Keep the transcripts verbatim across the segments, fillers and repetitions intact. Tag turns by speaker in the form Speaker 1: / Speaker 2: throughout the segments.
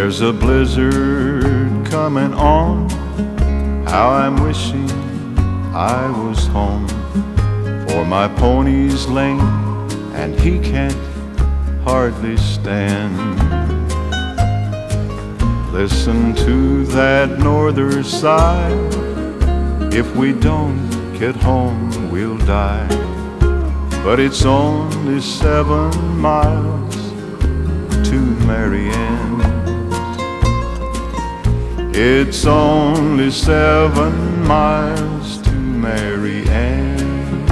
Speaker 1: There's a blizzard coming on. How I'm wishing I was home. For my pony's lame and he can't hardly stand. Listen to that norther sigh. If we don't get home, we'll die. But it's only seven miles to Marianne. It's only seven miles to Marianne.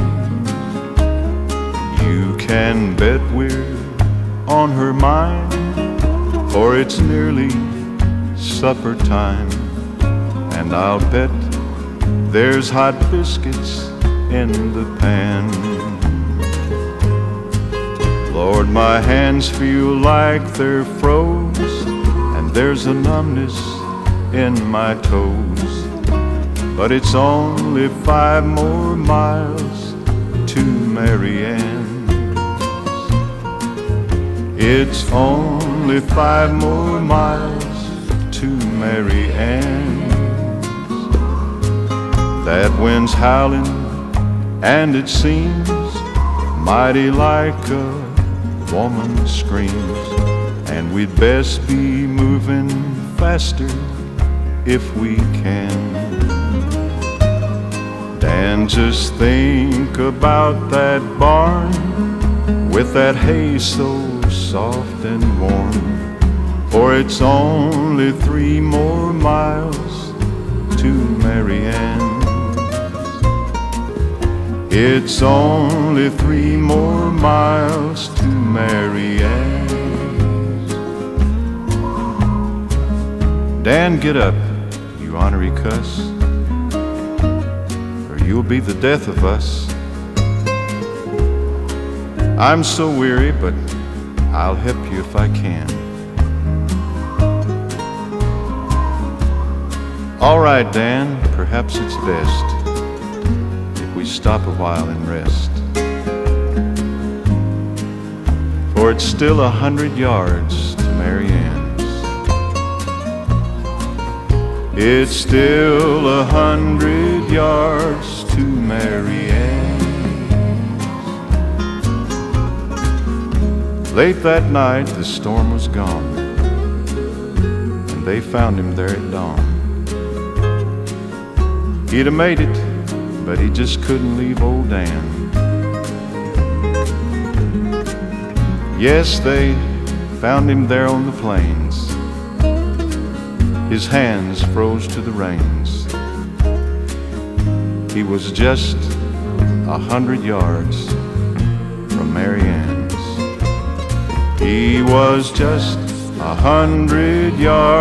Speaker 1: You can bet we're on her mind, for it's nearly supper time. And I'll bet there's hot biscuits in the pan. Lord, my hands feel like they're froze, and there's a numbness in my toes. But it's only five more miles to Marianne. It's only five more miles to Marianne. That wind's howling, and it seems mighty like a woman screams. And we'd best be moving faster if we can. Dan, just think about that barn with that hay so soft and warm. For it's only three more miles to Marianne. It's only three more miles to Marianne. Dan, get up, you ornery cuss, or you'll be the death of us. I'm so weary, but I'll help you if I can. All right, Dan, perhaps it's best if we stop a while and rest. For it's still a hundred yards to Marianne's. It's still a hundred yards to Marianne's. Late that night the storm was gone, and they found him there at dawn. He'd have made it, but he just couldn't leave old Dan. Yes, they found him there on the plains. His hands froze to the reins. He was just a hundred yards from Marianne's. He was just a hundred yards